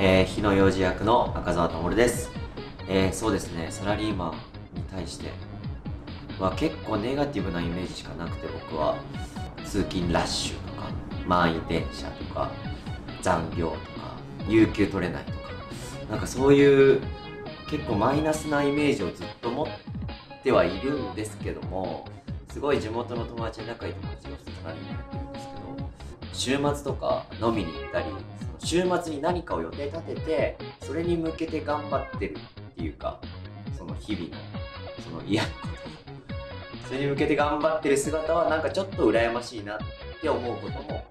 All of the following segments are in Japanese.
火の用心役の赤澤守です。そうですね、サラリーマンに対しては結構ネガティブなイメージしかなくて、僕は通勤ラッシュとか満員電車とか残業とか有給取れないとか、なんかそういう結構マイナスなイメージをずっと持ってはいるんですけども、すごい地元の友達で仲いい友達がサラリーマンやってるんですけど、週末とか飲みに行ったり、週末に何かを予定立ててそれに向けて頑張ってるっていうか、その日々のその嫌なことそれに向けて頑張ってる姿はなんかちょっと羨ましいなって思うこともあったりし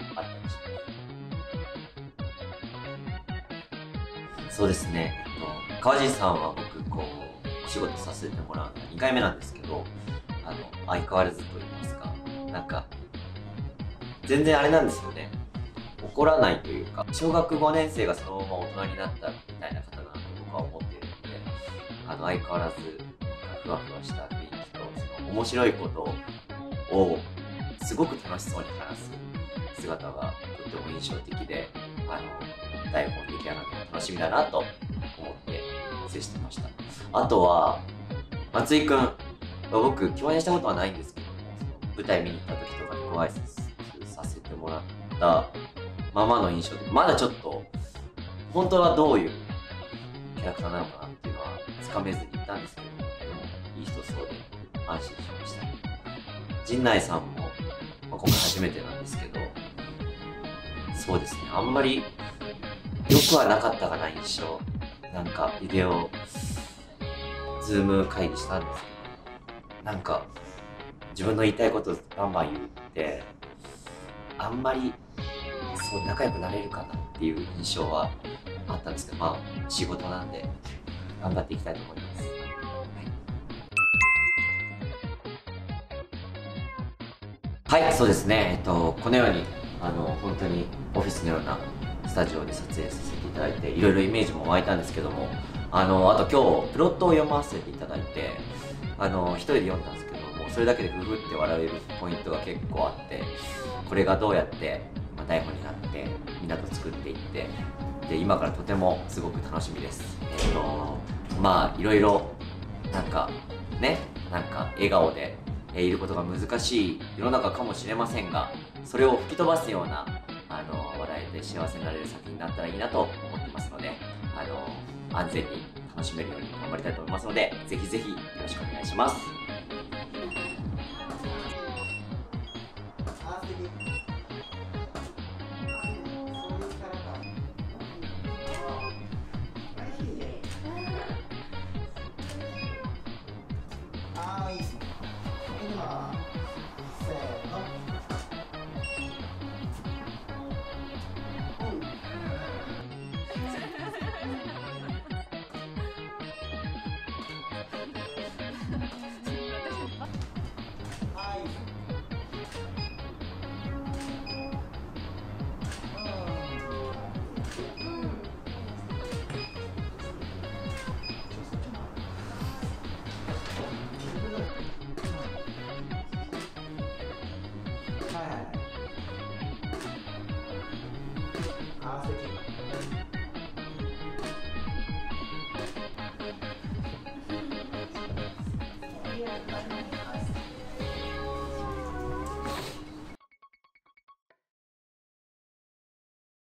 ます。そうですね、川尻さんは僕こうお仕事させてもらうの2回目なんですけど、相変わらずと言いますか、なんか全然あれなんですよね、怒らないというか、小学5年生がそのまま大人になったみたいな方だなと僕は思っているので、相変わらずふわふわした雰囲気と、その面白いことをすごく楽しそうに話す姿がとても印象的で、台本出来上がるのが楽しみだなと思って接してました。あとは松井くん、僕共演したことはないんですけども、その舞台見に行った時とかにご挨拶させてもらったままの印象で、まだちょっと本当はどういうキャラクターなのかなっていうのはつかめずにいたんですけども、でもいい人そうで安心しました。陣内さんも、今回初めてなんですけど、そうですね、あんまり良くはなかったかな、印象。なんかビデオズーム会議したんですけど、なんか自分の言いたいことをバンバン言って、あんまりそう仲良くなれるかなっていう印象はあったんですけど、まあ仕事なんで頑張っていきたいと思います。はい、はい、そうですね、このように本当にオフィスのようなスタジオで撮影させていただいて、いろいろイメージも湧いたんですけども、あと今日プロットを読ませていただいて、一人で読んだんですけども、それだけでふふって笑えるポイントが結構あって、これがどうやって台本になってみんなと作っていって、で今からとてもすごく楽しみです。まあいろいろなんかね、なんか笑顔でいることが難しい世の中かもしれませんが、それを吹き飛ばすような笑えて幸せになれる作品になったらいいなと思ってますので、安全に楽しめるように頑張りたいと思いますので、ぜひぜひよろしくお願いします。